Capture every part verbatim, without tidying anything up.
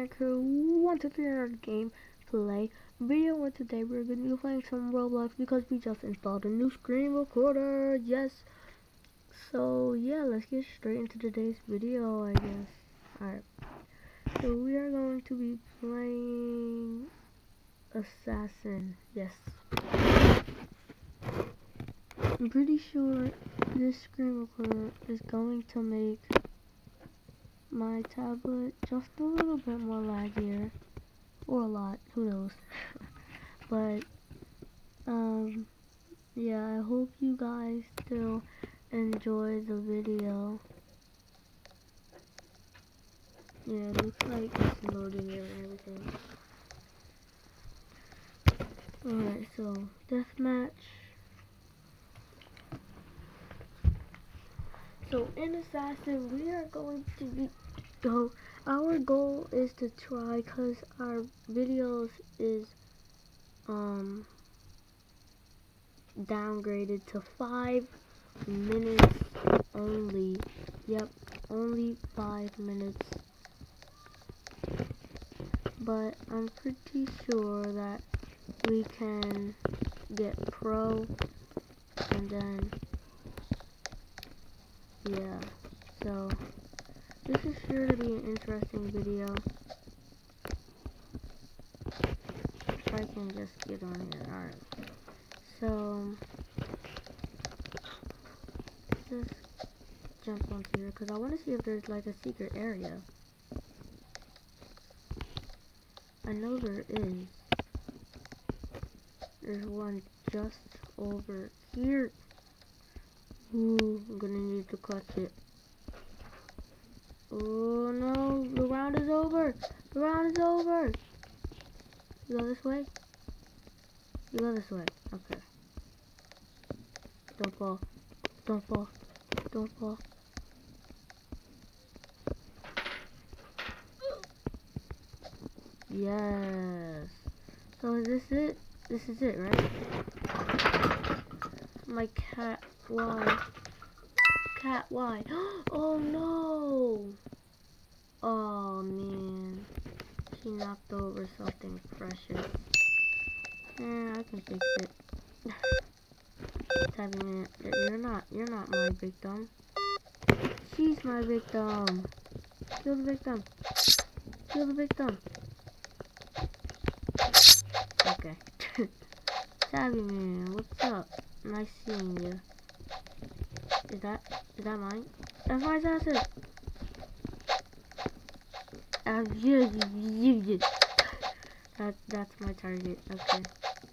One to three our game play video, and today we're going to be playing some Roblox because we just installed a new screen recorder. Yes, so yeah, let's get straight into today's video, I guess. Alright, so we are going to be playing Assassin. Yes, I'm pretty sure this screen recorder is going to make my tablet just a little bit more laggier, or a lot, who knows. But um yeah, I hope you guys still enjoy the video. Yeah, it looks like it's loading it and everything. Alright, so deathmatch. So in Assassin, we are going to be go. Our goal is to try, cause our videos is um downgraded to five minutes only. Yep, only five minutes. But I'm pretty sure that we can get pro, and then yeah. So this is sure to be an interesting video. If I can just get on here. Alright. So let's just jump onto here because I want to see if there's like a secret area. I know there is. There's one just over here. Ooh, I'm gonna need to clutch it. Oh no, the round is over. The round is over. You go this way? You go this way. Okay. Don't fall. Don't fall. Don't fall. Yes. So is this it? This is it, right? My cat, why? Cat, why? Oh no! Oh man. She knocked over something precious. Eh, I can fix it. Tapping it. You're not, you're not my victim. She's my victim. Kill the victim. Kill the victim. Okay. Tabby man, what's up? Nice seeing you. Is that, is that mine? That's my assassin. Uh, yeah, yeah, yeah. That, that's my target. Okay.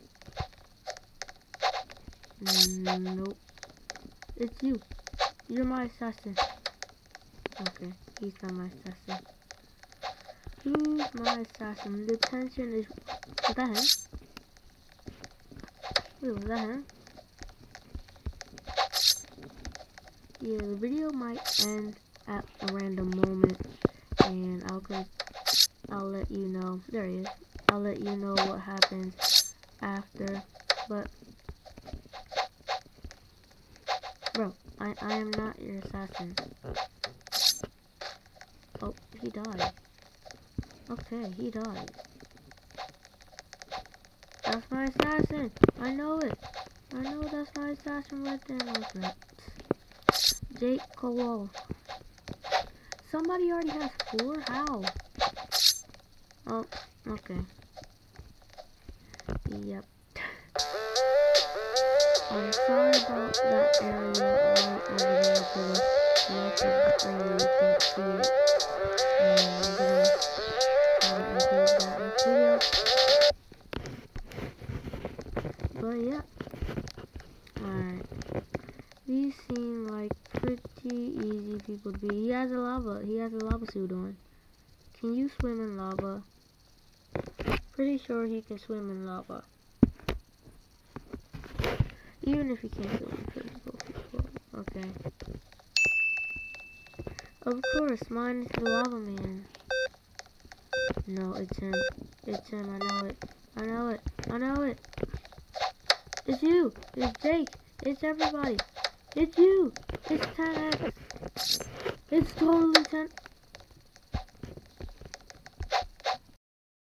Mm, nope. It's you. You're my assassin. Okay, he's not my assassin. Who's my assassin? The tension is... Was that him? Wait, was that him? Yeah, the video might end at a random moment, and I'll go, I'll let you know. There he is. I'll let you know what happens after. But bro, I I am not your assassin. Oh, he died. Okay, he died. That's my assassin. I know it. I know that's my assassin right there. Like that. Jake Cole. Somebody already has four? How? Oh, okay. Yep. I'm sorry about that area right over there to the left of the screen where you can't see it. And I'm gonna try to improve that in the video. But yeah. Alright. These seem like pretty easy people to be. He has a lava. He has a lava suit on. Can you swim in lava? Pretty sure he can swim in lava. Even if he can't swim in physical people. Okay. Of course, mine is the lava man. No, it's him. It's him. I know it. I know it. I know it. It's you. It's Jake. It's everybody. It's you. It's ten X. It's totally ten.